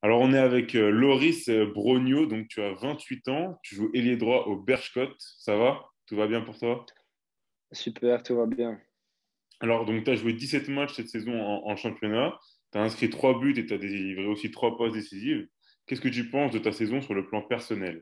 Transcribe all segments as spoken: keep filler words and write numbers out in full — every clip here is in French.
Alors, on est avec euh, Loris euh, Brogno, donc tu as vingt-huit ans, tu joues ailier droit au Berchkot, ça va? Tout va bien pour toi? Super, tout va bien. Alors, donc tu as joué dix-sept matchs cette saison en, en championnat, tu as inscrit trois buts et tu as délivré aussi trois passes décisives. Qu'est-ce que tu penses de ta saison sur le plan personnel?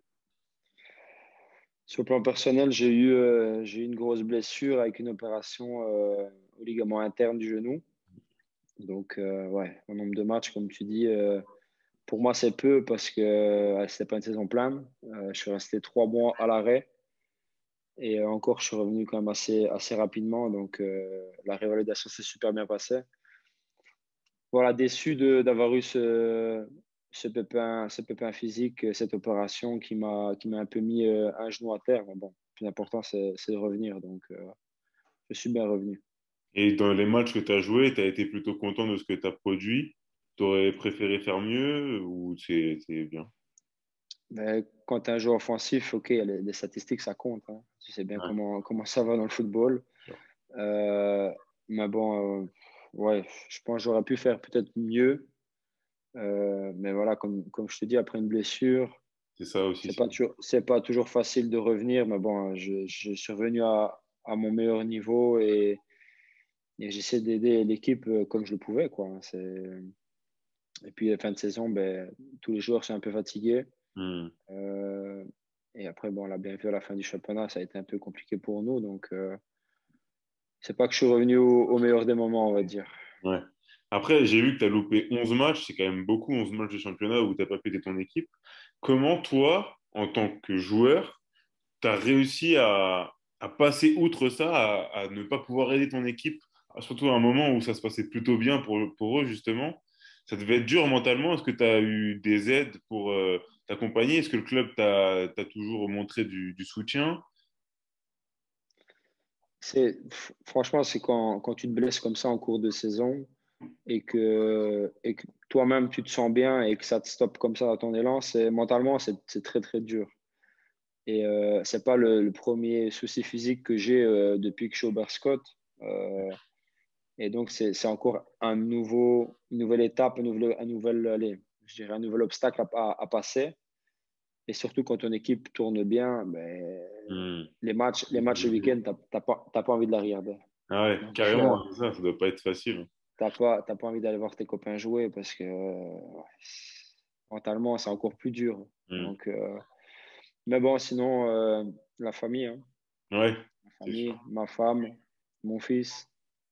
Sur le plan personnel, j'ai eu, euh, j'ai eu une grosse blessure avec une opération euh, au ligament interne du genou. Donc, euh, ouais, en nombre de matchs, comme tu dis, euh, pour moi, c'est peu parce que euh, c'était pas une saison pleine. Euh, je suis resté trois mois à l'arrêt et euh, encore, je suis revenu quand même assez, assez rapidement. Donc, euh, la révalidation s'est super bien passée. Voilà, déçu de d'avoir eu ce, ce pépin, ce pépin physique, cette opération qui m'a qui m'a un peu mis euh, un genou à terre. Mais bon, le plus important, c'est c'est de revenir. Donc, euh, je suis bien revenu. Et dans les matchs que tu as joués, tu as été plutôt content de ce que tu as produit? Tu aurais préféré faire mieux ou c'est c'est bien? Mais quand tu es un joueur offensif, OK, les, les statistiques, ça compte, hein. Tu sais bien Ouais, comment, comment ça va dans le football. sûr. Euh, mais bon, euh, ouais, je pense que j'aurais pu faire peut-être mieux. Euh, mais voilà, comme, comme je te dis, après une blessure, C'est ça aussi. C'est c'est- pas toujours, c'est pas toujours facile de revenir, mais bon, je, je suis revenu à, à mon meilleur niveau et, et j'essaie d'aider l'équipe euh, comme je le pouvais, quoi. C'est... Et puis, la fin de saison, ben, tous les joueurs sont un peu fatigués. Hmm. Euh, et après, bon, on l'a bien vu à la fin du championnat, ça a été un peu compliqué pour nous. Donc, euh, c'est pas que je suis revenu au, au meilleur des moments, on va dire. Ouais. Après, j'ai vu que tu as loupé onze matchs, c'est quand même beaucoup, onze matchs de championnat où tu n'as pas pu aider ton équipe. Comment toi, en tant que joueur, tu as réussi à, à passer outre ça, à, à ne pas pouvoir aider ton équipe, surtout à un moment où ça se passait plutôt bien pour, pour eux, justement. Ça devait être dur mentalement. Est-ce que tu as eu des aides pour euh, t'accompagner? Est-ce que le club t'a t'a toujours montré du, du soutien? C'est, f- franchement, c'est quand, quand tu te blesses comme ça en cours de saison et que, et que toi-même tu te sens bien et que ça te stoppe comme ça à ton élan, c'est mentalement c'est c'est très très dur. Et euh, c'est pas le, le premier souci physique que j'ai euh, depuis que je suis au Berscott. Euh, et donc c'est c'est encore un nouveau, une nouvelle étape, un nouvel, un nouvel, allez, je dirais un nouvel obstacle à, à, à passer. Et surtout quand ton équipe tourne bien, ben, Hmm. les matchs, les matchs le week-end, t'as t'as pas, t'as pas envie de la regarder. Ah ouais, Donc euh, carrément, c'est ça, ça doit pas être facile. t'as pas, t'as pas envie d'aller voir tes copains jouer parce que euh, ouais, mentalement c'est encore plus dur. Hmm. Donc, euh, mais bon, sinon euh, la famille, hein. Ouais, Ma c'est famille, sûr. ma femme, mon fils.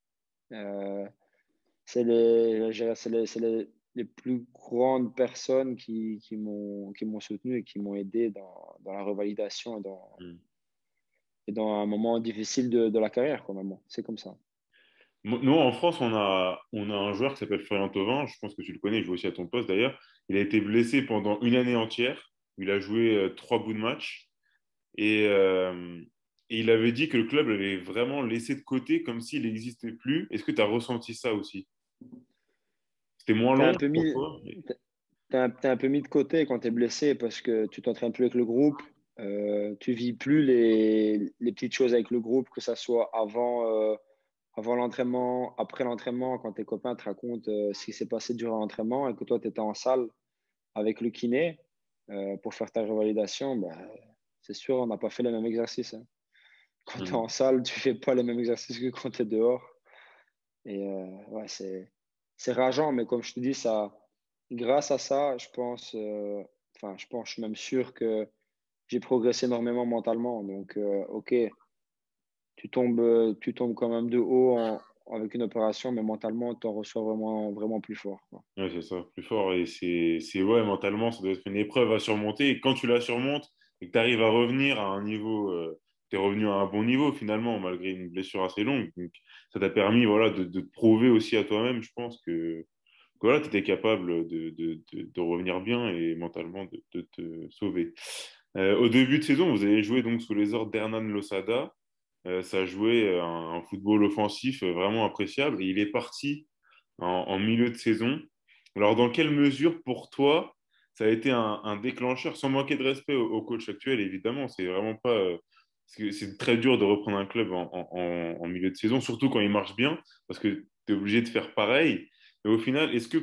Euh, c'est les, je dirais, c'est les, c'est les, les plus grandes personnes qui, qui m'ont, qui m'ont soutenu et qui m'ont aidé dans, dans la revalidation et dans, Hmm. et dans un moment difficile de, de la carrière, quoi, maman. C'est comme ça. Mo- Nous, en France, on a, on a un joueur qui s'appelle Florian Thauvin. Je pense que tu le connais, il joue aussi à ton poste d'ailleurs. Il a été blessé pendant une année entière. Il a joué euh, trois bouts de match. Et, euh, et il avait dit que le club l'avait vraiment laissé de côté comme s'il n'existait plus. Est-ce que tu as ressenti ça aussi? C'était moins T'es un long peu pour mis, toi? mais- t'es un, t'es un peu mis de côté quand tu es blessé parce que tu t'entraînes plus avec le groupe. Euh, tu vis plus les, les petites choses avec le groupe, que ça soit avant, euh, avant l'entraînement, après l'entraînement, quand tes copains te racontent euh, ce qui s'est passé durant l'entraînement et que toi, tu étais en salle avec le kiné euh, pour faire ta revalidation, ben, c'est sûr, on n'a pas fait les mêmes exercices, hein. Quand tu es Hmm. en salle, tu fais pas les mêmes exercices que quand tu es dehors. Et euh, ouais, c'est, c'est rageant, mais comme je te dis, ça, grâce à ça, je pense, euh, enfin, je pense, je suis même sûr que j'ai progressé énormément mentalement. Donc, euh, ok, tu tombes, euh, tu tombes quand même de haut en- avec une opération, mais mentalement, tu en reçois vraiment, vraiment plus fort, quoi. Ouais, c'est ça, plus fort. Et c'est, c'est, ouais, mentalement, ça doit être une épreuve à surmonter. Et quand tu la surmontes et que tu arrives à revenir à un niveau, euh, tu es revenu à un bon niveau finalement, malgré une blessure assez longue. Donc, ça t'a permis, voilà, de, de te prouver aussi à toi-même, je pense, que, que voilà, tu étais capable de, de, de, de revenir bien et mentalement de, de te sauver. Euh, au début de saison, vous avez joué donc sous les ordres d'Hernan Losada. Euh, ça jouait un, un football offensif euh, vraiment appréciable. Et il est parti en, en milieu de saison. Alors, dans quelle mesure, pour toi, ça a été un, un déclencheur, sans manquer de respect au, au coach actuel, évidemment, c'est vraiment pas. euh, C'est c'est très dur de reprendre un club en, en- en- en milieu de saison, surtout quand il marche bien, parce que tu es obligé de faire pareil. Mais au final, est-ce que pour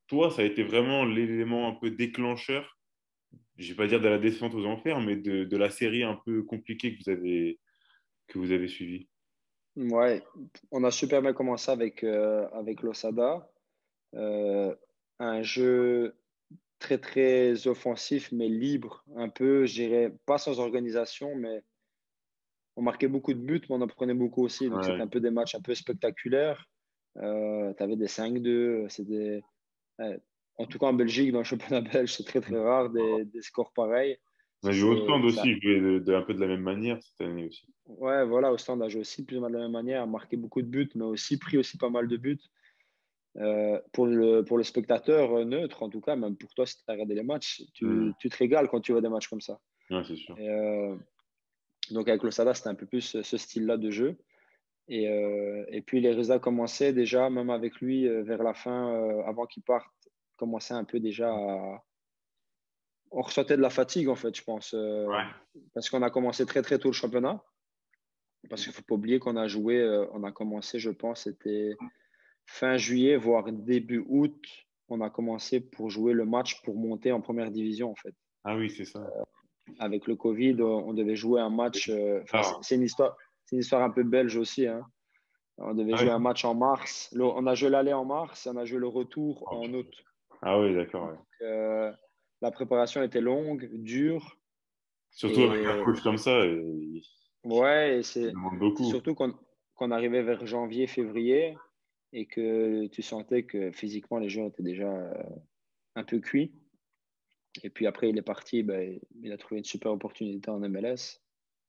toi, ça a été vraiment l'élément un peu déclencheur, je vais pas dire de la descente aux enfers, mais de, de la série un peu compliquée que vous avez, que vous avez suivie? Ouais, on a super bien commencé avec, euh, avec l'Osada. Euh, un jeu très, très offensif, mais libre, un peu, je dirais, pas sans organisation, mais on marquait beaucoup de buts, mais on en prenait beaucoup aussi. Donc, c'était Ouais, un peu des matchs un peu spectaculaires. Euh, tu avais des cinq deux, c'était, ouais. En tout cas, en Belgique, dans le championnat belge, c'est très, très rare des, des scores pareils. on a Ça, vu au c'est, stand ça, aussi, jouer de, de- un peu de la même manière cette année aussi. ouais, voilà, au stand, on a joué aussi plus ou moins de la même manière, a marqué beaucoup de buts, mais aussi pris aussi pas mal de buts. Euh, pour le, pour le spectateur euh, neutre, en tout cas, même pour toi, si tu as regardé les matchs, Hmm. tu, tu te régales quand tu vois des matchs comme ça. Ouais, c'est sûr. Et, euh, donc, avec l'Osada, c'était un peu plus ce ce style-là de jeu. Et, euh, et puis, les résultats commençaient déjà, même avec lui, euh, vers la fin, euh, avant qu'il parte, commençaient un peu déjà à. On ressentait de la fatigue, en fait, je pense, euh, Ouais. parce qu'on a commencé très, très tôt le championnat. Parce qu'il ne faut pas oublier qu'on a joué, euh, on a commencé, je pense, c'était fin juillet, voire début août. On a commencé pour jouer le match pour monter en première division, en fait. Ah oui, c'est ça. Avec le Covid, on devait jouer un match. euh, Enfin, c'est Ah, c'est une histoire, c'est une histoire un peu belge aussi, hein. On devait ah jouer un ouais. match en mars. Le- on a joué l'aller en mars et on a joué le retour Oh, en putain. août. Ah oui, d'accord. Ouais. Euh, la préparation était longue, dure. Surtout avec un Et coach comme ça, il, ouais, et il c'est demande c'est beaucoup. surtout qu'on qu'on arrivait vers janvier, février et que tu sentais que physiquement les joueurs étaient déjà euh, un peu cuits. Et puis après, il est parti, ben, il a trouvé une super opportunité en M L S.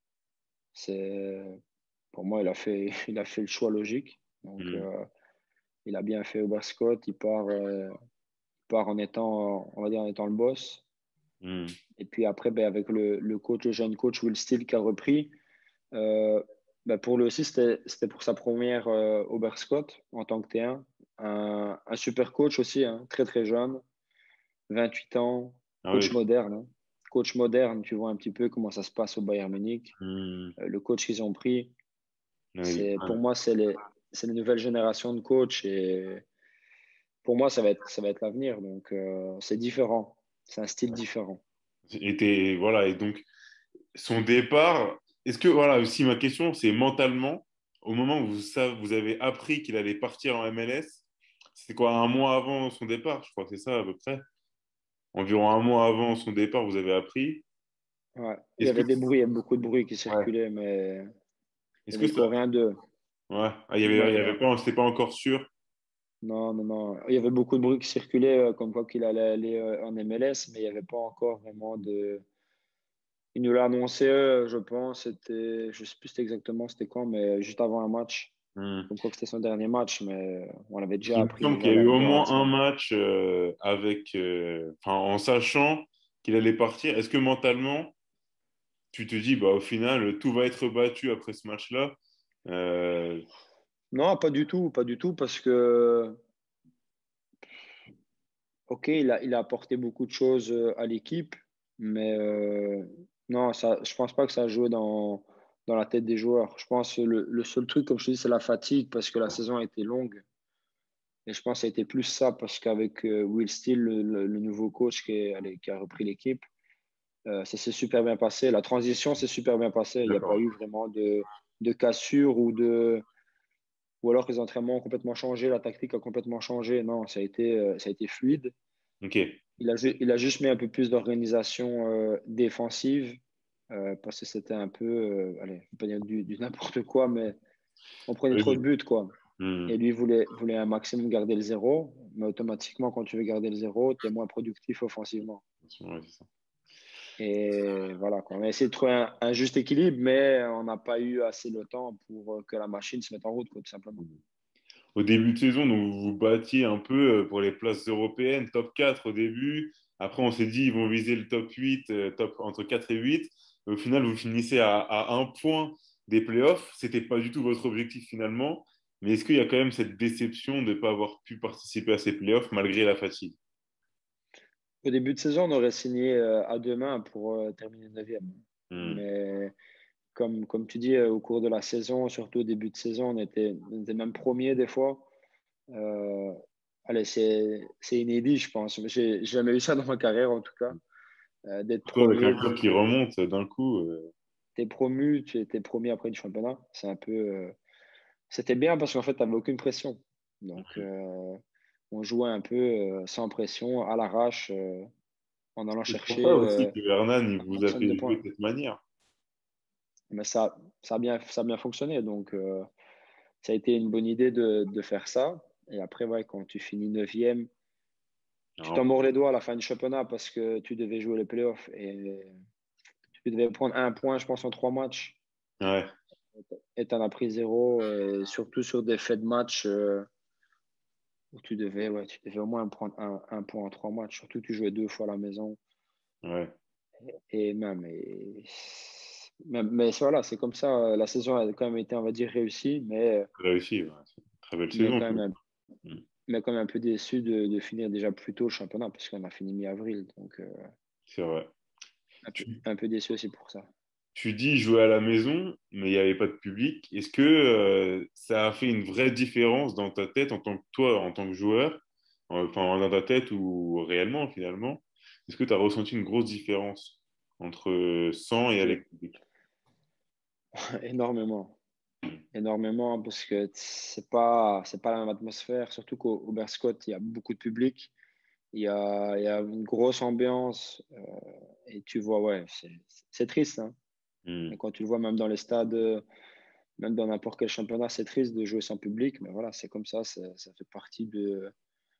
C'est, pour moi, il a fait, il a fait le choix logique. Donc, Hmm. euh, il a bien fait au Scott. Il part, euh, il part en étant, on va dire, en étant le boss. Hmm. Et puis après, ben, avec le, le coach, le jeune coach Will Steele qui a repris, euh, ben, pour lui aussi, c'était, c'était pour sa première euh, Scott en tant que T un. Un, un super coach aussi, hein, très très jeune, vingt-huit ans, Ah coach oui. moderne, hein. Coach moderne, tu vois un petit peu comment ça se passe au Bayern Munich. Hmm. Euh, le coach qu'ils ont pris, Ouais, il- c'est, pour ouais. moi, c'est les, c'est les nouvelles générations de coachs et pour moi, ça va être, ça va être l'avenir. Donc, euh, c'est différent. C'est un style différent. Et t'es- voilà, et donc, son départ, est-ce que, voilà, aussi ma question, c'est mentalement, au moment où vous, savez, vous avez appris qu'il allait partir en M L S, c'était quoi, un mois avant son départ, je crois que c'est ça à peu près. Environ un mois avant son départ, vous avez appris. Ouais. Il y Est-ce que, avait des bruits, il y avait beaucoup de bruits qui ouais. circulaient, mais il Est-ce n'y que avait ça, rien de. ouais, ah, il y avait, il y Ouais. avait pas, c'était pas encore sûr. Non, non, non. Il y avait beaucoup de bruits qui circulaient, euh, comme quoi qu'il allait aller euh, en M L S, mais il n'y avait pas encore vraiment de. Il nous l'a annoncé, euh, je pense, c'était. Je ne sais plus c'était exactement c'était quand, mais juste avant un match. Hmm. Comme quoi que c'était son dernier match, mais on l'avait Parce déjà qu'il me appris semble qu'il déjà y a eu là, au durant la moins un semaine. match euh, avec, euh, enfin, en sachant qu'il allait partir. Est-ce que mentalement, tu te dis, bah, au final, tout va être battu après ce match-là? Euh, Non, pas du tout, pas du tout, parce que, ok, il a, il a apporté beaucoup de choses euh, à l'équipe, mais euh, non, ça, je pense pas que ça a joué dans, dans la tête des joueurs. Je pense que le, le seul truc, comme je te dis, c'est la fatigue, parce que la saison a été longue. Et je pense que ça a été plus ça, parce qu'avec euh, Will Steele, le, le- le nouveau coach qui, est- allez, qui a repris l'équipe, euh, ça s'est super bien passé. La transition s'est super bien passée. Il n'y a pas D'accord. eu vraiment de, de cassure ou de ou alors que les entraînements ont complètement changé, la tactique a complètement changé. Non, ça a été, euh, ça a été fluide. Ok. Il a, ju- il a juste mis un peu plus d'organisation euh, défensive euh, parce que c'était un peu, euh, allez, je ne vais pas dire du, du n'importe quoi, mais on prenait trop de Vas-y. buts, quoi. Et Hmm. lui voulait, voulait un maximum garder le zéro, mais automatiquement, quand tu veux garder le zéro, tu es moins productif offensivement. Ouais, c'est ça. Et voilà, quoi. On a essayé de trouver un, un juste équilibre, mais on n'a pas eu assez de temps pour euh, que la machine se mette en route, quoi, tout simplement. Au début de saison, donc vous vous battiez un peu euh, pour les places européennes, top quatre au début. Après, on s'est dit, ils vont viser le top huit, euh, top entre quatre et huit. Au final, vous finissez à, à un point des playoffs. C'était pas du tout votre objectif finalement. Mais est-ce qu'il y a quand même cette déception de ne pas avoir pu participer à ces playoffs malgré la fatigue? Au début de saison, on aurait signé euh, à deux mains pour euh, terminer neuvième. Hmm. Mais comme, comme tu dis, euh, au cours de la saison, surtout au début de saison, on était, on était même premier des fois. Euh, allez, c'est, c'est inédit, je pense. J'ai jamais eu ça dans ma carrière, en tout cas, euh, d'être Surtout avec un promu. club qui remonte d'un coup. euh, T'es promu, tu étais promu après du championnat. C'est un peu. euh, C'était bien parce qu'en fait, tu n'avais aucune pression. Donc, euh, on jouait un peu euh, sans pression, à l'arrache, euh, en allant C'est pour ça chercher aussi euh, que Hernan, il un vous a maximum de fait jouer points. de cette manière. Mais ça, ça a bien, ça a bien fonctionné. Donc, euh, ça a été une bonne idée de, de faire ça. Et après, ouais, quand tu finis neuvième, tu t'en Alors, mords les doigts à la fin du championnat parce que tu devais jouer les playoffs et tu devais prendre un point, je pense, en trois matchs. ouais, Et tu en as pris zéro, et surtout sur des faits de match euh, où tu devais, ouais, tu devais au moins prendre un, un point en trois matchs. Surtout, tu jouais deux fois à la maison. ouais, Et même, et, même mais voilà, c'est comme ça. La saison a quand même été, on va dire, réussie, mais, réussi. Ouais. C'est une très belle mais, saison. quand même, Quoi. un- Mm. mais quand même un peu déçu de, de finir déjà plus tôt le championnat, parce qu'on a fini mi-avril. Donc, euh, C'est vrai. un peu, Tu, un peu déçu aussi pour ça. tu dis jouer à la maison, mais il n'y avait pas de public. Est-ce que euh, ça a fait une vraie différence dans ta tête en tant que toi, en tant que joueur, enfin dans ta tête ou réellement finalement? Est-ce que tu as ressenti une grosse différence entre euh, sans et avec public? Énormément. Énormément, parce que c'est pas, c'est pas la même atmosphère, surtout qu'au au Berscott, il y a beaucoup de public. Il y a, il y a une grosse ambiance euh, et tu vois, ouais, c'est c'est triste. Hein. Et Mm. quand tu le vois même dans les stades, euh, même dans n'importe quel championnat, c'est triste de jouer sans public. Mais voilà, c'est comme ça, ça, ça fait partie de,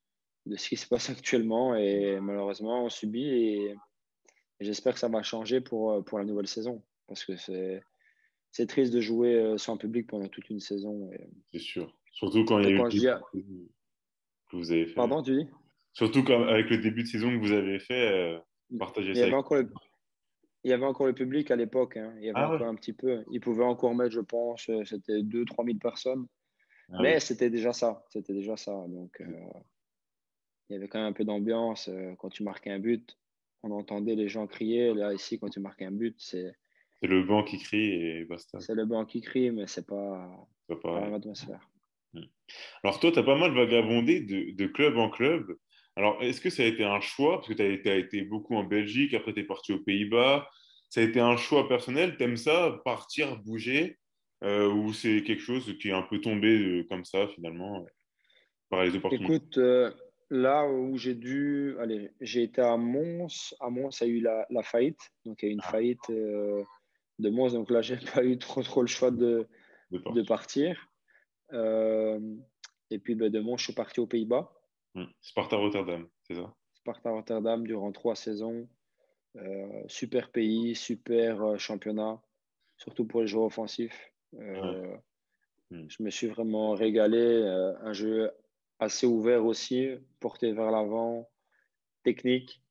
de ce qui se passe actuellement. Et malheureusement, on subit. Et, et j'espère que ça va changer pour, euh, pour la nouvelle saison. Parce que c'est c'est triste de jouer euh, sans public pendant toute une saison. Et, C'est sûr. Surtout quand il y a et eu quand le je dis. début de saison que vous avez fait. Pardon, tu dis? Surtout quand, avec le début de saison que vous avez fait, euh, Mais partagez il y ça avait avec. encore le, il y avait encore le public à l'époque. Hein. Il y avait Ah ouais. encore un petit peu. Ils pouvaient encore mettre, je pense, euh, c'était deux trois mille personnes. Ah Mais oui. c'était déjà ça. C'était déjà ça. Donc, euh, il y avait quand même un peu d'ambiance. Euh, quand tu marquais un but, on entendait les gens crier. Là, ici, quand tu marques un but, c'est, C'est le banc qui crie et basta. c'est le banc qui crie, mais c'est pas, C'est pas pas la pareil. même atmosphère. Mm. Alors toi, tu as pas mal vagabondé de, de club en club. Alors, est-ce que ça a été un choix? Parce que tu as été, t'as été beaucoup en Belgique, après tu es parti aux Pays-Bas. Ça a été un choix personnel? T'aimes ça, partir, bouger? Euh, ou c'est quelque chose qui est un peu tombé euh, comme ça, finalement, par les opportunités? Écoute, euh, là où j'ai dû, allez, j'ai été à Mons. À Mons, il y a eu la, la faillite. Donc, il y a eu une Ah, faillite euh, de Mons. Donc là, j'ai pas eu trop, trop le choix de, de de partir. partir. Euh, et puis, ben, de Mons, je suis parti aux Pays-Bas. Mm. Sparta Rotterdam, c'est ça? Sparta Rotterdam durant trois saisons. Euh, super pays, super euh, championnat, surtout pour les joueurs offensifs. Ouais. Euh, Mm. je me suis vraiment régalé. Euh, un jeu assez ouvert aussi, porté vers l'avant, technique.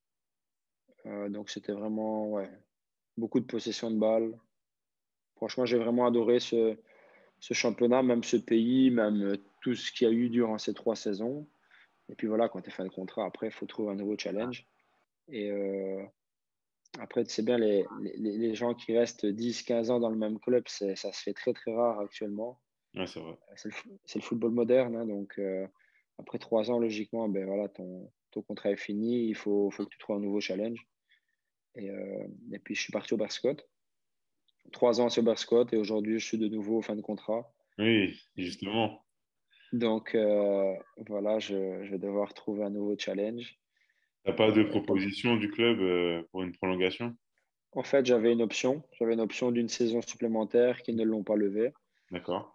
Euh, donc c'était vraiment ouais, beaucoup de possession de balle. Franchement, j'ai vraiment adoré ce, ce championnat, même ce pays, même euh, tout ce qu'il y a eu durant ces trois saisons. Et puis voilà, quand tu es fin de contrat, après, il faut trouver un nouveau challenge. Et euh, après, tu sais bien, les, les, les gens qui restent dix quinze ans dans le même club, c'est, ça se fait très, très rare actuellement. Ouais, c'est vrai. C'est le, fo- c'est le football moderne. Hein, donc, euh, après trois ans, logiquement, ben voilà, ton, ton contrat est fini. Il faut, faut que tu trouves un nouveau challenge. Et, euh, et puis, je suis parti au Berscott. Trois ans sur Berscott et aujourd'hui, je suis de nouveau en fin de contrat. Oui, justement. Donc, euh, voilà, je, je vais devoir trouver un nouveau challenge. T'as pas de Euh, et comme, proposition du club euh, pour une prolongation? en fait, j'avais une option. J'avais une option d'une saison supplémentaire qui ne l'ont pas levée. D'accord.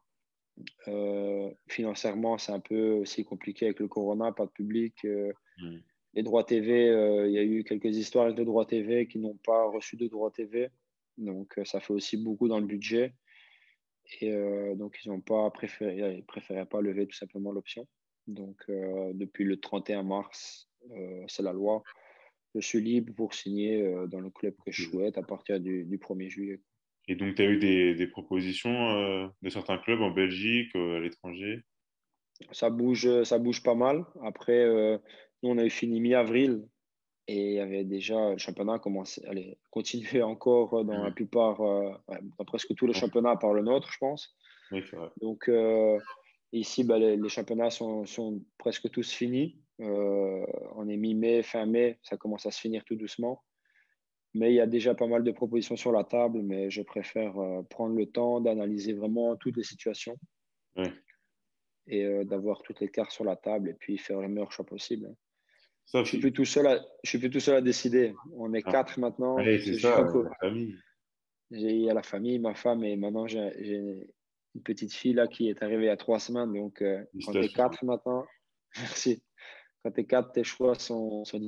Euh, financièrement, c'est un peu aussi compliqué avec le corona, pas de public. Euh, Mm. les droits T V, euh, il y a eu quelques histoires avec les droits T V qui n'ont pas reçu de droits T V. Donc, euh, ça fait aussi beaucoup dans le budget. Et euh, donc, ils n'ont pas préféré, ils préféraient pas lever tout simplement l'option. Donc, euh, depuis le trente et un mars, euh, c'est la loi. Je suis libre pour signer euh, dans le club que je souhaite à partir du, du premier juillet. Et donc, tu as eu des, des propositions euh, de certains clubs en Belgique, euh, à l'étranger? Ça bouge, ça bouge pas mal. Après, euh, nous, on avait fini mi-avril et il y avait déjà le championnat commencé, allez, continuer encore dans la Mm. plupart, euh, ouais, dans presque tous les championnats à part le nôtre, je pense. Oui, c'est vrai. Donc, euh, Ici, bah, les, les championnats sont, sont presque tous finis. Euh, on est mi-mai, fin mai, ça commence à se finir tout doucement. Mais il y a déjà pas mal de propositions sur la table, mais je préfère euh, prendre le temps d'analyser vraiment toutes les situations Ouais. et euh, d'avoir toutes les cartes sur la table et puis faire le meilleur choix possible. Ça, Je suis fi- plus tout seul à, je suis plus tout seul à décider. On est ah. quatre maintenant. Ouais, c'est J'ai ça, encore, la famille. j'ai il y a la famille, ma femme et maintenant j'ai j'ai une petite fille là qui est arrivée il y a trois semaines. Donc euh, quand tu es Félicitations. quatre maintenant, merci. Quand tu es quatre, tes choix sont, sont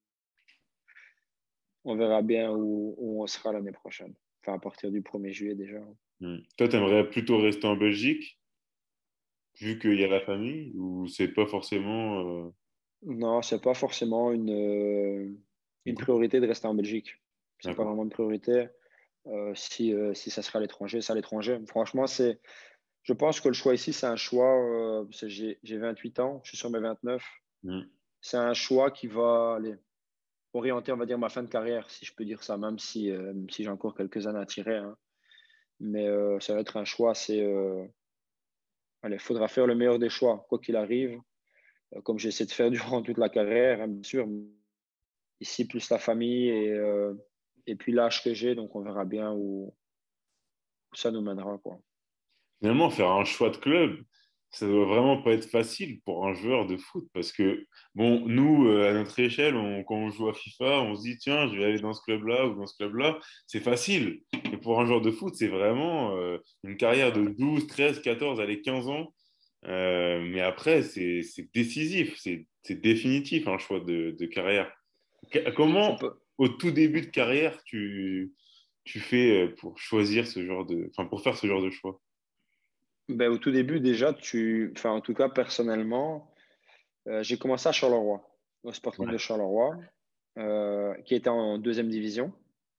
on verra bien où, où on sera l'année prochaine. Enfin, à partir du premier juillet déjà. Hmm. Toi, tu aimerais plutôt rester en Belgique, vu qu'il y a la famille, ou c'est pas forcément. euh, Non, c'est pas forcément une, euh, une une- priorité de rester en Belgique. C'est pas D'accord. vraiment une priorité. Euh, si, euh, si ça sera à l'étranger, c'est à l'étranger. Franchement, c'est, je pense que le choix ici, c'est un choix. Euh, parce que j'ai, j'ai vingt-huit ans, je suis sur mes vingt-neuf. Hmm. C'est un choix qui va aller orienter, on va dire, ma fin de carrière, si je peux dire ça, même si, euh, même si j'ai encore quelques années à tirer, hein. Mais euh, ça va être un choix, c'est. Euh, allez, il faudra faire le meilleur des choix, quoi qu'il arrive, euh, comme j'essaie de faire durant toute la carrière, hein, bien sûr. Ici, plus la famille et, euh, et puis l'âge que j'ai, donc on verra bien où, où ça nous mènera, quoi. Finalement, faire un choix de club, ça doit vraiment pas être facile pour un joueur de foot parce que, bon, nous, euh, à notre échelle, on- quand on joue à FIFA, on se dit, tiens, je vais aller dans ce club-là ou dans ce club-là, c'est facile. Mais pour un joueur de foot, c'est vraiment euh, une carrière de douze, treize, quatorze, allez, quinze ans. Euh, mais après, c'est c'est décisif, c'est c'est définitif un choix de, de carrière. Que- C'est Comment, pas... au tout début de carrière, tu, tu fais euh, pour choisir ce genre de, enfin, pour faire ce genre de choix? ben, au tout début, déjà, tu... enfin, en tout cas, personnellement, euh, j'ai commencé à Charleroi, au Sporting de Ouais. Charleroi, euh, qui était en deuxième division.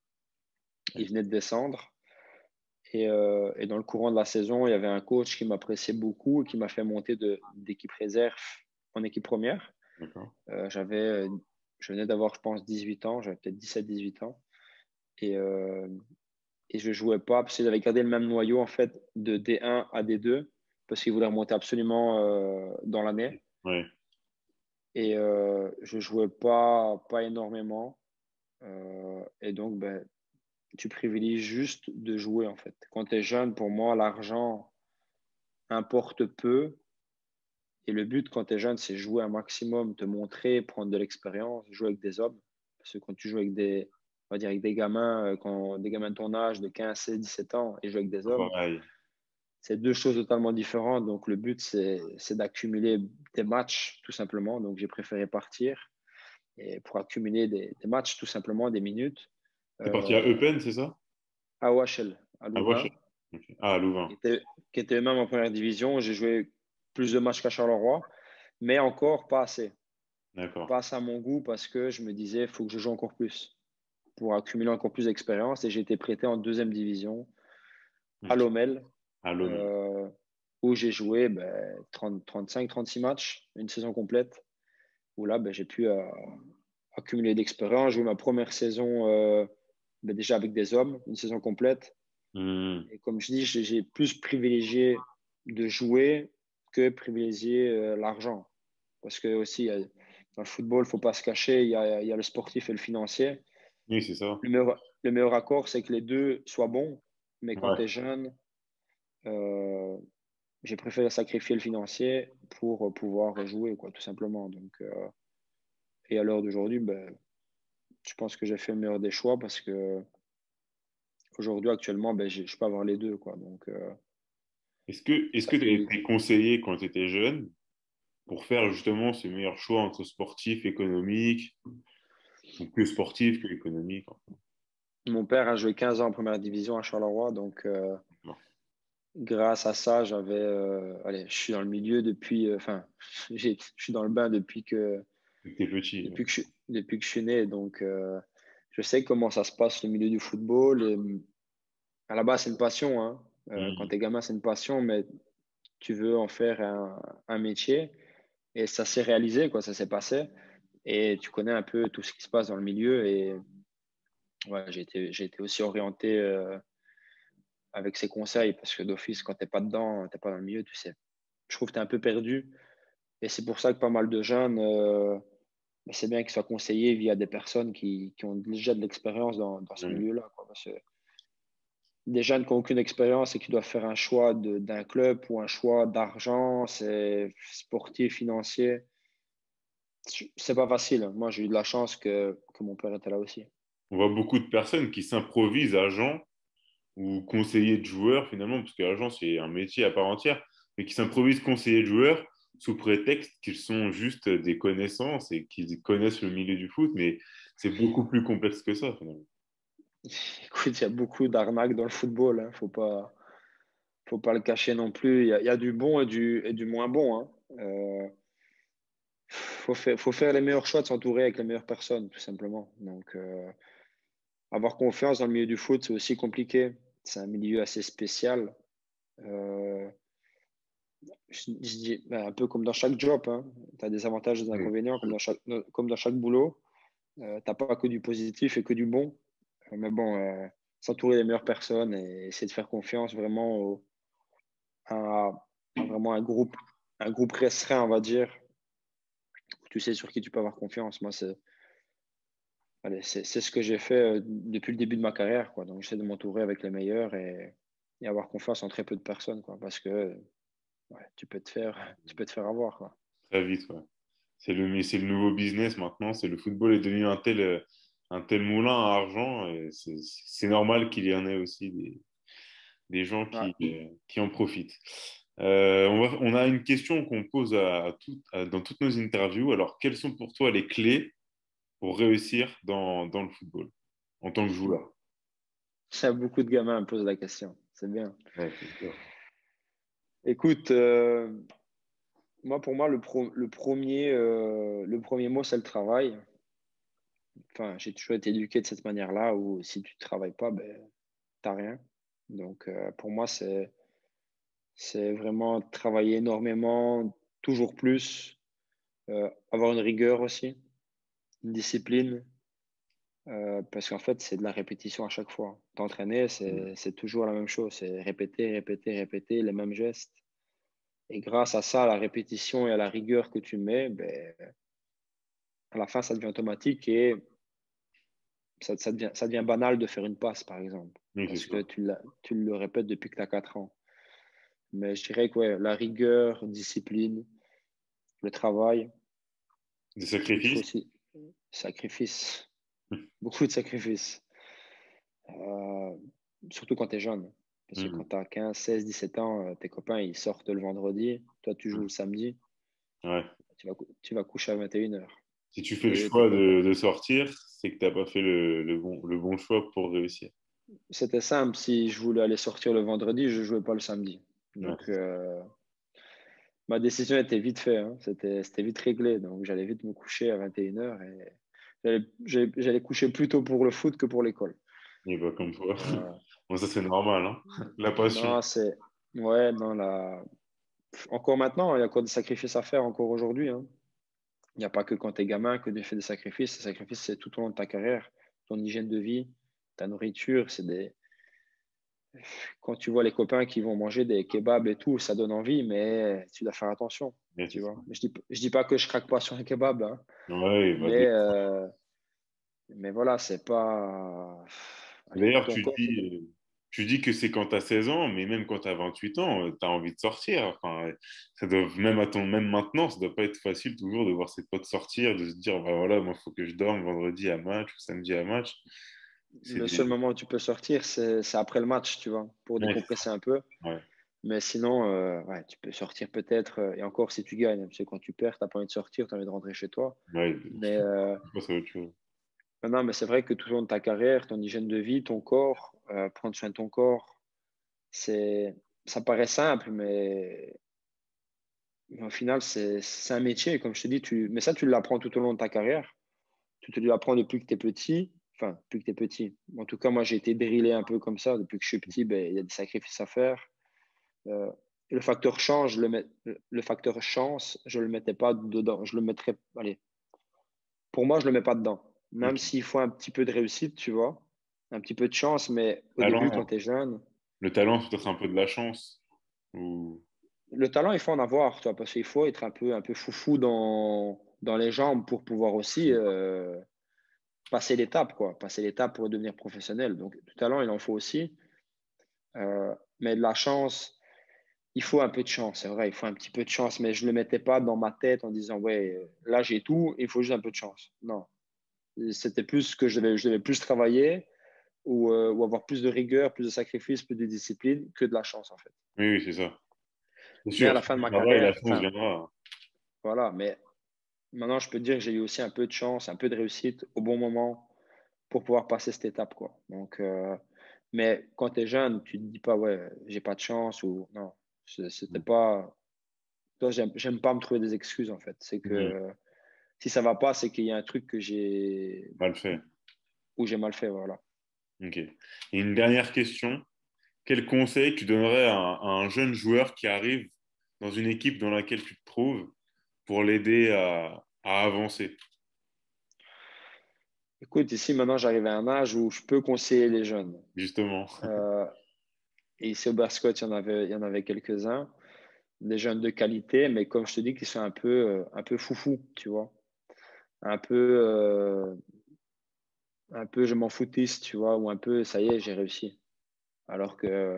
Il venait de descendre. Et, euh, et dans le courant de la saison, il y avait un coach qui m'appréciait beaucoup et qui m'a fait monter de, d'équipe réserve en équipe première. D'accord. Euh, j'avais, euh, je venais d'avoir, je pense, dix-huit ans, j'avais peut-être dix-sept, dix-huit ans. Et, euh, et je jouais pas parce qu'ils avaient gardé le même noyau, en fait, de D un à D deux, parce qu'ils voulaient remonter absolument euh, dans l'année. Ouais. Et euh, je jouais pas, pas énormément. Euh, et donc, ben, tu privilégies juste de jouer, en fait. Quand tu es jeune, pour moi, l'argent importe peu. Et le but, quand tu es jeune, c'est jouer un maximum, te montrer, prendre de l'expérience, jouer avec des hommes. Parce que quand tu joues avec des, on va dire avec des gamins, euh, quand, des gamins de ton âge, de quinze, seize, dix-sept ans, et jouer avec des hommes, Pareil. c'est deux choses totalement différentes. Donc, le but, c'est, c'est d'accumuler des matchs, tout simplement. Donc, j'ai préféré partir et pour accumuler des, des matchs, tout simplement, des minutes, T'es parti à euh, Eupen, c'est ça? à O H L, à À Wesh. Louvain, Ok. Ah, à qui Louvain. était, qui était même en première division. J'ai joué plus de matchs qu'à Charleroi, mais encore pas assez. D'accord. Pas assez à mon goût parce que je me disais, il faut que je joue encore plus pour accumuler encore plus d'expérience. Et j'ai été prêté en deuxième division à Ok. Lommel, À Lomé. euh, où j'ai joué ben, trente, trente-cinq, trente-six matchs, une saison complète, où là, ben, j'ai pu euh, accumuler d'expérience. J'ai joué ma première saison euh, ben, déjà avec des hommes, une saison complète. Hmm. Et comme je dis, j'ai j'ai plus privilégié de jouer que privilégier euh, l'argent. Parce que aussi, euh, dans le football, il ne faut pas se cacher, il y a, il y a le sportif et le financier. Oui, c'est ça. Le meilleur, le meilleur accord, c'est que les deux soient bons. Mais quand tu es Ouais. jeune, euh, j'ai préféré sacrifier le financier pour pouvoir jouer, quoi, tout simplement. Donc, euh, et à l'heure d'aujourd'hui, ben, je pense que j'ai fait le meilleur des choix parce que aujourd'hui, actuellement, ben, je peux avoir les deux, quoi. Donc, euh, Est-ce que est-ce ça que tu as fait. été conseillé quand tu étais jeune pour faire justement ce meilleur choix entre sportif, économique, ou que sportif que économique? Enfin, Mon père a joué quinze ans en première division à Charleroi, donc euh, bon, grâce à ça, j'avais. Euh, allez, je suis dans le milieu depuis. euh, Enfin, j'ai- je suis dans le bain depuis que t'étais petit. Ouais. depuis que je, depuis que je suis né. Donc, euh, je sais comment ça se passe le milieu du football. Et, à la base, c'est une passion, hein. Euh, quand Hmm. tu es gamin, c'est une passion, mais tu veux en faire un, un métier. Et ça s'est réalisé, quoi, ça s'est passé. Et tu connais un peu tout ce qui se passe dans le milieu. Et ouais, j'ai été, j'ai été aussi orienté euh, avec ces conseils, parce que d'office, quand tu n'es pas dedans, tu n'es pas dans le milieu, tu sais. je trouve que tu es un peu perdu. Et c'est pour ça que pas mal de jeunes, euh, c'est bien qu'ils soient conseillés via des personnes qui, qui ont déjà de l'expérience dans, dans ce Ouais. milieu-là, quoi. Parce que des jeunes qui n'ont aucune expérience et qui doivent faire un choix de- d'un club ou un choix d'argent, c'est sportif, financier, c'est pas facile. Moi, j'ai eu de la chance que, que mon père était là aussi. On voit beaucoup de personnes qui s'improvisent agents ou conseillers de joueurs finalement, parce que l'agent c'est un métier à part entière, mais qui s'improvisent conseillers de joueurs sous prétexte qu'ils sont juste des connaissances et qu'ils connaissent le milieu du foot, mais c'est beaucoup plus complexe que ça finalement. Écoute, il y a beaucoup d'arnaques dans le football, hein. Faut pas, faut pas le cacher non plus. Il y a, il y a du bon et du, et du moins bon, hein. Euh, faut faire, faut faire les meilleurs choix de s'entourer avec les meilleures personnes, tout simplement. Donc, euh, avoir confiance dans le milieu du foot, c'est aussi compliqué. C'est un milieu assez spécial. Euh, je, je dis, ben, un peu comme dans chaque job, hein. Tu as des avantages et des Mm. inconvénients, comme dans chaque, comme dans chaque boulot. Euh, tu n'as pas que du positif et que du bon. Euh, mais bon, euh, s'entourer des meilleures personnes et essayer de faire confiance vraiment au, à, à vraiment un groupe, un groupe restreint, on va dire. Tu sais sur qui tu peux avoir confiance. Moi, c'est allez, c'est c'est ce que j'ai fait euh, depuis le début de ma carrière, quoi. Donc, j'essaie de m'entourer avec les meilleurs et, et avoir confiance en très peu de personnes, quoi. Parce que ouais, tu peux te faire, tu peux te faire avoir, quoi. Très vite, ouais. C'est le, c'est le nouveau business maintenant. C'est le football est devenu un tel, euh, un tel moulin à argent. Et c'est c'est normal qu'il y en ait aussi des, des gens Ouais. qui, euh, qui en profitent. Euh, on va- on a une question qu'on pose à, à tout- à- dans toutes nos interviews. Alors, quelles sont pour toi les clés pour réussir dans, dans le football en tant que joueur? Ça, beaucoup de gamins me posent la question. C'est bien. Ouais, c'est sûr. Écoute, euh, moi, pour moi, le, pro- le premier, euh, le premier mot, c'est le travail. Enfin, j'ai toujours été éduqué de cette manière-là, où si tu ne travailles pas, ben, t'as rien. Donc, euh, pour moi, c'est, c'est vraiment travailler énormément, toujours plus, euh, avoir une rigueur aussi, une discipline, euh, parce qu'en fait, c'est de la répétition à chaque fois. T'entraîner, c'est, c'est toujours la même chose, c'est répéter, répéter, répéter les mêmes gestes. Et grâce à ça, à la répétition et à la rigueur que tu mets, ben, à la fin, ça devient automatique et ça, ça devient, ça devient banal de faire une passe, par exemple, Oui, c'est parce que sûr. tu, l'as- tu le répètes depuis que tu as quatre ans. Mais je dirais que ouais, la rigueur, discipline, le travail, Des il faut sacrifices? aussi sacrifice, beaucoup de sacrifices, euh, surtout quand tu es jeune. Parce que quand Mhm. tu as quinze, seize, dix-sept ans, euh, tes copains ils sortent le vendredi, toi tu joues le samedi, Ouais. tu vas, cou- tu vas coucher à vingt et une heures. Si tu fais le Et eux, tes choix copains. de, de sortir, c'est que tu n'as pas fait le, le bon, le bon choix pour réussir. C'était simple, si je voulais aller sortir le vendredi, je jouais pas le samedi. Ouais, Donc, euh, ma décision était vite faite, hein. C'était, c'était vite réglé. Donc, j'allais vite me coucher à vingt et une heures et j'allais, j'allais j'allais coucher plus tôt pour le foot que pour l'école. et pas comme Donc, toi. euh, Bon, ça, c'est normal, hein. La passion. non, c'est. Ouais, non, la... Encore maintenant, il y a encore des sacrifices à faire, encore aujourd'hui, hein. Il n'y a pas que quand tu es gamin que tu fais des sacrifices. Les sacrifices, c'est tout au long de ta carrière. Ton hygiène de vie, ta nourriture, c'est des. Quand tu vois les copains qui vont manger des kebabs et tout, ça donne envie, mais tu dois faire attention, Ouais, c'est tu ça. vois. Je dis, je dis pas que je craque pas sur un kebab, hein, Ouais, bah, mais, euh, mais voilà, c'est pas. Allez, d'ailleurs, ton tu corps. dis, euh, tu dis que c'est quand tu as seize ans, mais même quand tu as vingt-huit ans, tu as envie de sortir. Enfin, euh, ça doit, même, à ton, même maintenant, ça doit pas être facile toujours de voir ses potes sortir, de se dire, bah voilà, moi, il faut que je dorme vendredi à match ou samedi à match. C'est Le des... seul moment où tu peux sortir, c'est c'est après le match, tu vois, pour Ouais, décompresser un peu. ouais, Mais sinon, euh, ouais, tu peux sortir peut-être, euh, et encore si tu gagnes, parce que quand tu perds, tu n'as pas envie de sortir, tu as envie de rentrer chez toi. ouais, Mais euh, je passe à autre chose. non, mais c'est vrai que tout au long de ta carrière, ton hygiène de vie, ton corps, euh, prendre soin de ton corps, c'est, ça paraît simple, mais, mais au final, c'est c'est un métier. Comme je te dis, tu, mais ça, tu l'apprends tout au long de ta carrière. Tu te l'apprends depuis que tu es petit. Enfin, depuis que tu es petit. En tout cas, moi, j'ai été drillé un peu comme ça. Depuis que je suis petit, ben, il y a des sacrifices à faire. Euh, et le facteur change, le, met- le facteur chance, je ne le mettais pas dedans. Je le mettrais, allez, pour moi, je ne le mets pas dedans. Même Ok. s'il faut un petit peu de réussite, tu vois, un petit peu de chance, mais au début, quand Talent, tu es jeune, le talent, c'est peut-être un peu de la chance. Ou... le talent, il faut en avoir, tu vois, parce qu'il faut être un peu, un peu foufou dans, dans les jambes pour pouvoir aussi euh, passer l'étape, quoi. Passer l'étape pour devenir professionnel. Donc, du talent, il en faut aussi. Euh, mais de la chance, il faut un peu de chance, c'est vrai, il faut un petit peu de chance, mais je ne le mettais pas dans ma tête en disant, ouais, là, j'ai tout, il faut juste un peu de chance. Non. C'était plus que je devais, je devais plus travailler ou, euh, ou avoir plus de rigueur, plus de sacrifice, plus de discipline que de la chance, en fait. Oui, oui, c'est ça. C'est Mais à sûr. la Si fin de tu ma travailles, la carrière, chance enfin, viendra. voilà, mais maintenant, je peux te dire que j'ai eu aussi un peu de chance, un peu de réussite au bon moment pour pouvoir passer cette étape, quoi. Donc, euh, mais quand tu es jeune, tu te dis pas, ouais, j'ai pas de chance ou non, c'est- c'était pas. Toi, j'aime, j'aime pas me trouver des excuses, en fait. C'est Mhm. que si ça va pas, c'est qu'il y a un truc que j'ai, Mal fait. où j'ai mal fait, voilà. Ok. Et une dernière question. Quel conseil tu donnerais à un, à un jeune joueur qui arrive dans une équipe dans laquelle tu te trouves pour l'aider à, à avancer, Écoute, ici, maintenant, j'arrive à un âge où je peux conseiller les jeunes. justement? Euh, et ici, au Berscott, il y en avait, il y en avait quelques-uns, des jeunes de qualité, mais comme je te dis, qui sont un peu, euh, un peu foufou, tu vois. Un peu, euh, un peu, je m'en foutiste, tu vois, ou un peu, ça y est, j'ai réussi. Alors que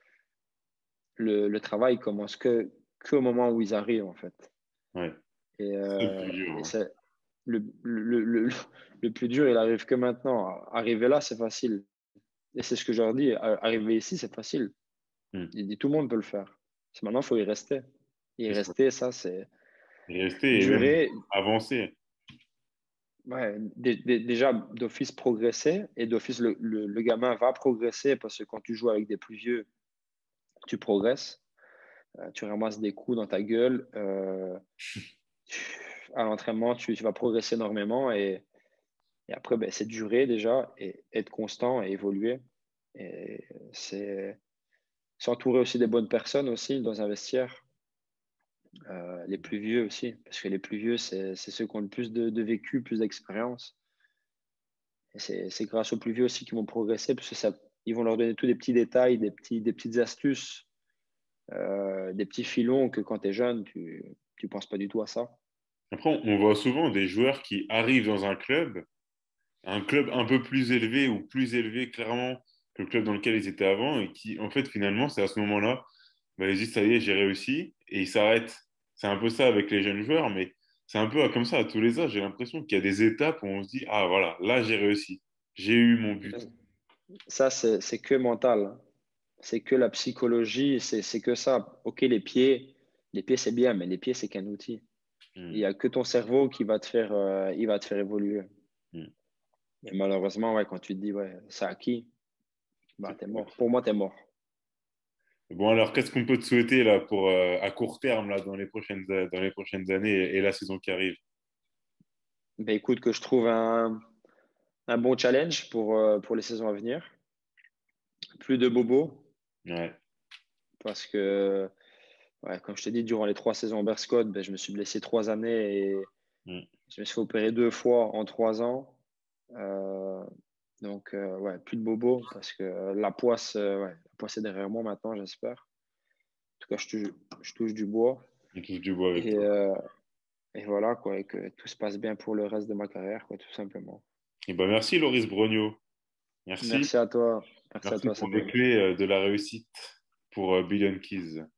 le, le travail commence que, que au moment où ils arrivent, en fait. Ouais, Et, c'est le euh, plus dur, et hein. c'est le, le, le, le plus dur, il arrive que maintenant. Arriver là, c'est facile. Et c'est ce que je leur dis. Arriver ici, c'est facile. Hmm. Il dit tout le monde peut le faire. C'est maintenant, il faut y rester. Y C'est ça. rester, ça, c'est Et rester et même durer. avancer. Ouais, dé- dé- déjà, d'office progresser. Et d'office, le, le, le gamin va progresser parce que quand tu joues avec des plus vieux, tu progresses. Euh, tu ramasses des coups dans ta gueule. Euh, tu- à l'entraînement, tu, tu vas progresser énormément. Et, et après, ben, c'est durer déjà et être constant et évoluer. Et c'est s'entourer aussi des bonnes personnes aussi dans un vestiaire. Euh, les plus vieux aussi, parce que les plus vieux, c'est c'est ceux qui ont le plus de, de vécu, plus d'expérience. Et c'est c'est grâce aux plus vieux aussi qu'ils vont progresser, parce que ça, ils vont leur donner tous des petits détails, des, petits, des petites astuces, euh, des petits filons que quand tu es jeune, tu ne penses pas du tout à ça. Après, on on voit souvent des joueurs qui arrivent dans un club, un club un peu plus élevé ou plus élevé clairement que le club dans lequel ils étaient avant et qui, en fait, finalement, c'est à ce moment-là, bah, ils disent, ça y est, j'ai réussi et ils s'arrêtent. C'est un peu ça avec les jeunes joueurs, mais c'est un peu comme ça à tous les âges. J'ai l'impression qu'il y a des étapes où on se dit, ah voilà, là, j'ai réussi. J'ai eu mon but. Ça, c'est c'est que mental. C'est que la psychologie, c'est c'est que ça. Ok, les pieds, les pieds c'est bien, mais les pieds, c'est qu'un outil. Il Hmm, n'y a que ton cerveau qui va te faire, euh, il va te faire évoluer. hmm. Et malheureusement, ouais, quand tu te dis, ouais, c'est acquis, bah, C'est t'es ça. mort. Pour moi, t'es mort. Bon, alors, qu'est-ce qu'on peut te souhaiter là pour, euh, à court terme là, dans les prochaines, dans les prochaines années et, et la saison qui arrive? Ben, écoute, que je trouve un, un bon challenge pour, euh, pour les saisons à venir. Plus de bobos, Ouais. parce que, ouais, comme je t'ai dit, durant les trois saisons en Berscott, ben, je me suis blessé trois années et Hmm. je me suis fait opérer deux fois en trois ans. Euh, donc, euh, ouais, plus de bobos, parce que la poisse, euh, ouais, la poisse est derrière moi maintenant, j'espère. En tout cas, je touche, je touche du bois. On touche du bois avec Et, toi. euh, et voilà, quoi, et que tout se passe bien pour le reste de ma carrière, quoi, tout simplement. Et ben, merci Loris Brogno. Merci. Merci à toi. Merci à Merci toi, pour Cédric. les clés euh, de la réussite pour euh, Billion Keys.